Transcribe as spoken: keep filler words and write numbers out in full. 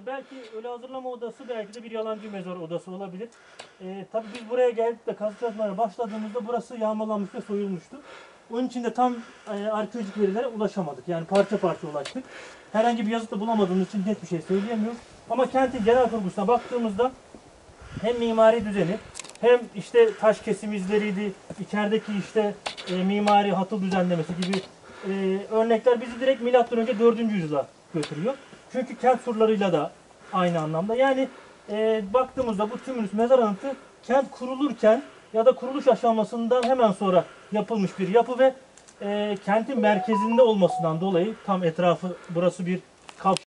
belki öyle hazırlama odası belki de bir yalancı mezar odası olabilir. Ee, tabii biz buraya geldik de kazı çalışmalara başladığımızda burası yağmalanmış ve soyulmuştu. Onun için de tam e, arkeolojik verilere ulaşamadık. Yani parça parça ulaştık. Herhangi bir yazıt da bulamadığımız için net bir şey söyleyemiyoruz. Ama kentin genel kurgusuna baktığımızda hem mimari düzeni hem işte taş kesim izleriydi, içerideki işte e, mimari hatıl düzenlemesi gibi e, örnekler bizi direkt milattan önce dördüncü yüzyıla götürüyor. Çünkü kent surlarıyla da aynı anlamda. Yani e, baktığımızda bu tümülüs mezar anıtı kent kurulurken ya da kuruluş aşamasından hemen sonra yapılmış bir yapı ve e, kentin merkezinde olmasından dolayı tam etrafı burası bir